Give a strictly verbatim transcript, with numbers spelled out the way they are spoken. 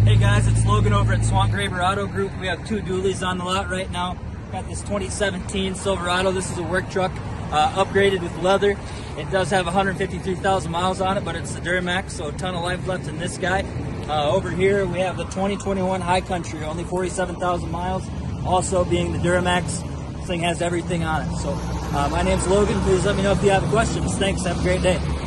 Hey guys, it's Logan over at Swamp Graver Auto Group. We have two dualies on the lot right now. Got this twenty seventeen Silverado. This is a work truck, uh, upgraded with leather. It does have one hundred fifty-three thousand miles on it, but it's the Duramax, so a ton of life left in this guy. Uh, over here we have the twenty twenty-one High Country, only forty-seven thousand miles. Also being the Duramax, this thing has everything on it. So uh, my name's Logan. Please let me know if you have questions. Thanks. Have a great day.